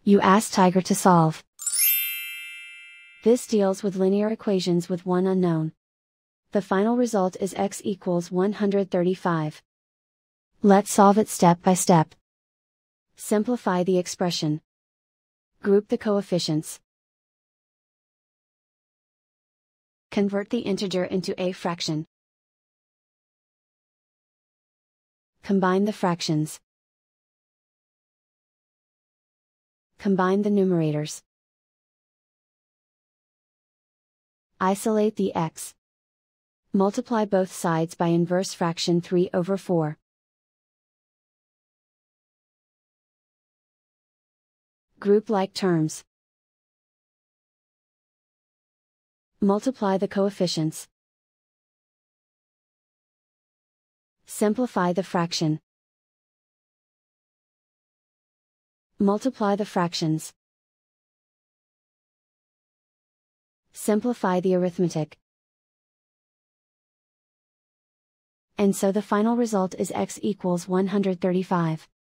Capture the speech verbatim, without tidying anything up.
You ask Tiger to solve. This deals with linear equations with one unknown. The final result is x equals one hundred thirty-five. Let's solve it step by step. Simplify the expression. Group the coefficients. Convert the integer into a fraction. Combine the fractions. Combine the numerators. Isolate the x. Multiply both sides by inverse fraction three over four. Group like terms. Multiply the coefficients. Simplify the fraction. Multiply the fractions. Simplify the arithmetic. And so the final result is x equals one hundred thirty-five.